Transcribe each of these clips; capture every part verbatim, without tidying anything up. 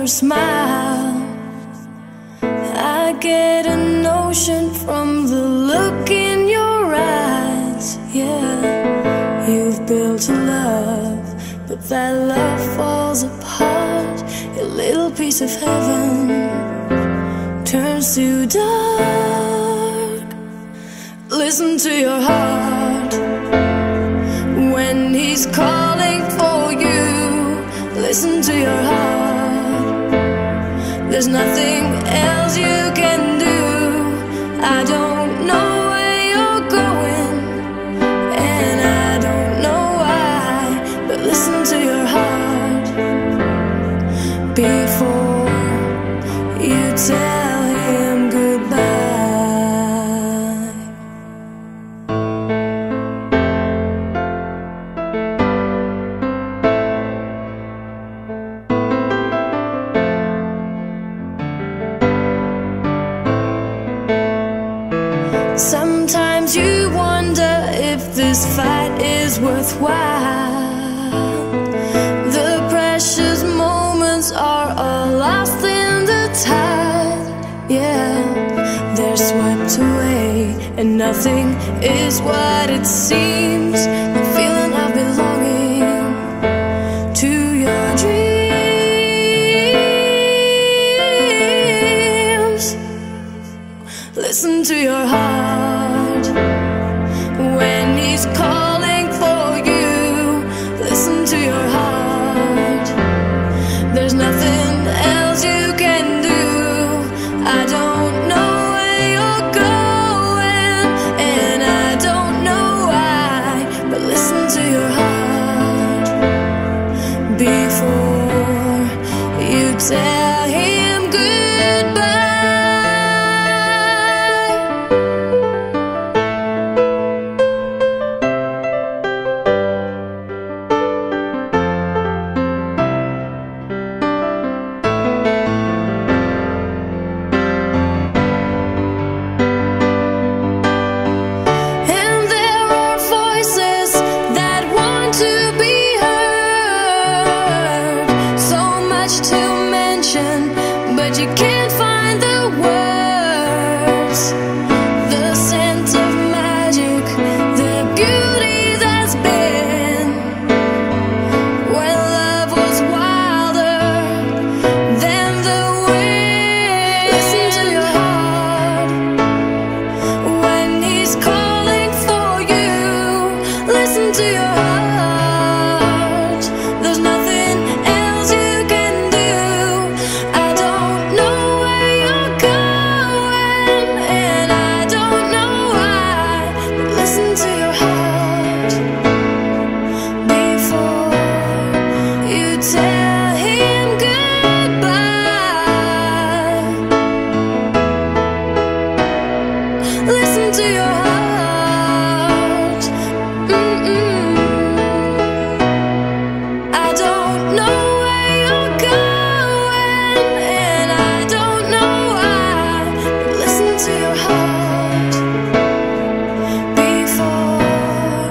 your smile. I get a notion from the look in your eyes. Yeah, you've built a love, but that love falls apart. Your little piece of heaven turns to dark. Listen to your heart when he's calling for you. Listen to your heart. There's nothing else you can do. I don't know where you're going, and I don't know why, but listen to your heart before you tell him goodbye. Sometimes you wonder if this fight is worthwhile. The precious moments are all lost in the tide. Yeah, they're swept away, and nothing is what it seems. The feeling of belonging to your dreams. Listen to your heart when he's calling for you. Listen to your heart. There's nothing else you can do. I don't know where you're going, and I don't know why, but listen to your heart before you tell him goodbye. But you can't find the words, the scent of magic, the beauty that's been when love was wilder than the wind. Listen to your heart when he's calling for you. Listen to your heart. There's nothing else you can do. I don't know where you're going, and I don't know why, but listen to your heart before you tell him goodbye. Listen to your heart. Mm-mm. I don't know where you're going, and I don't know why, but listen to your heart before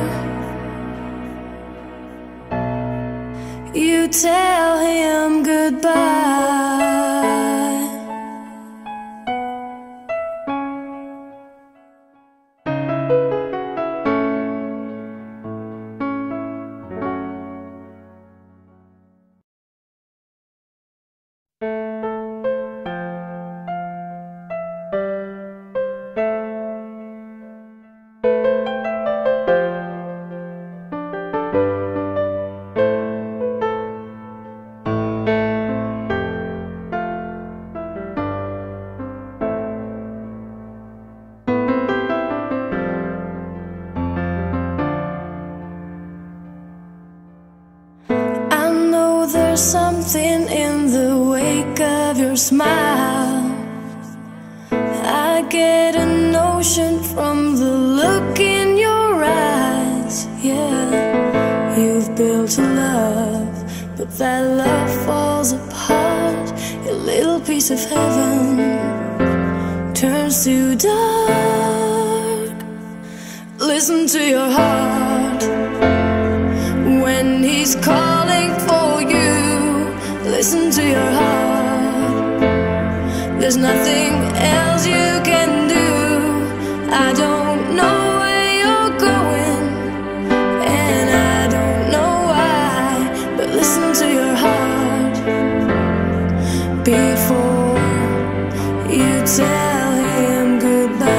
you tell him goodbye. I know there's something in the wake of your smile. I get a notion from the look in your eyes. Yeah, you've built a love, but that love falls apart. Your little piece of heaven turns to dark. Listen to your heart when he's calling for you. Listen to your heart. There's nothing else you can do. I don't know where you're going, and I don't know why, but listen to your heart before you tell him goodbye.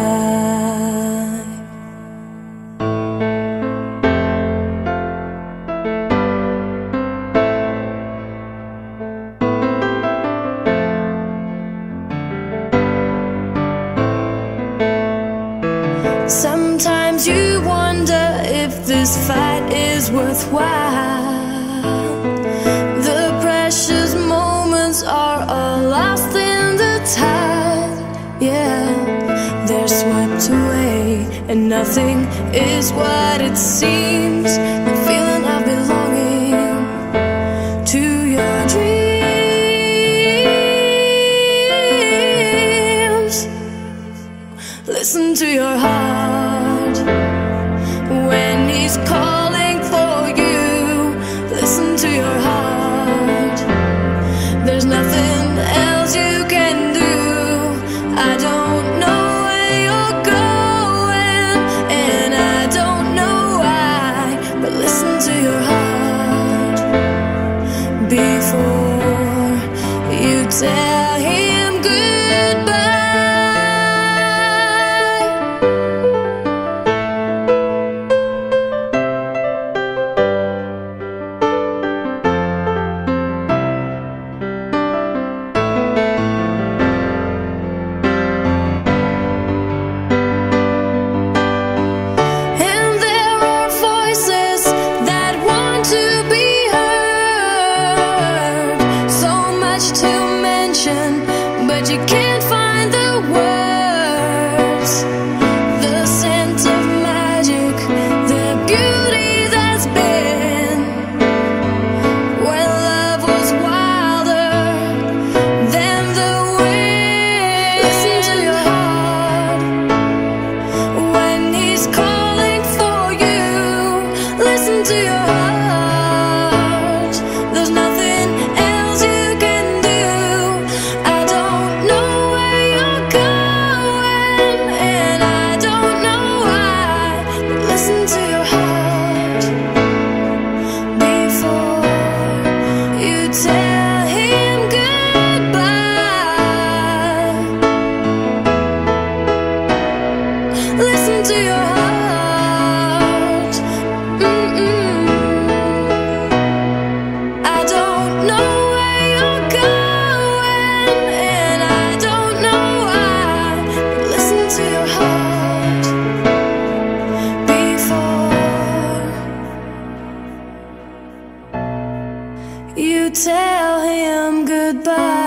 Sometimes you wonder if this fight is worthwhile. The precious moments are all lost in the tide. Yeah, they're swept away, and nothing is what it seems. The feeling of belonging to your dreams. Listen to your heart when he's calling for you. Listen to your heart. There's nothing else you can do. I don't know where you're going, and I don't know why, but listen to your heart before you tell him goodbye. But you can't find the words, the scent of magic, the beauty that's been when love was wilder than the wind. Listen to your heart when he's calling for you. Listen to your heart. There's nothing else you can do. I don't know where you're going, and I don't know why, but listen to your heart before you tell him goodbye. Listen to your heart. Mm-mm. I don't know where you're going, and I don't know why, but listen to your heart before you tell him goodbye.